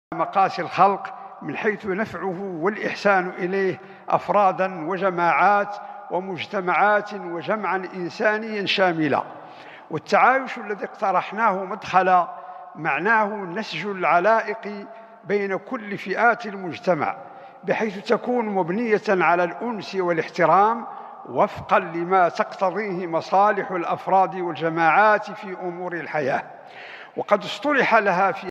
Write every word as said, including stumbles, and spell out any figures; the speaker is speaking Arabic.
مقاس الخلق من حيث نفعه والإحسان إليه أفرادا وجماعات ومجتمعات وجمعا إنسانيا شاملا. والتعايش الذي اقترحناه مدخل معناه نسج العلائق بين كل فئات المجتمع بحيث تكون مبنية على الأنس والاحترام وفقا لما تقتضيه مصالح الأفراد والجماعات في أمور الحياة. وقد اصطلح لها في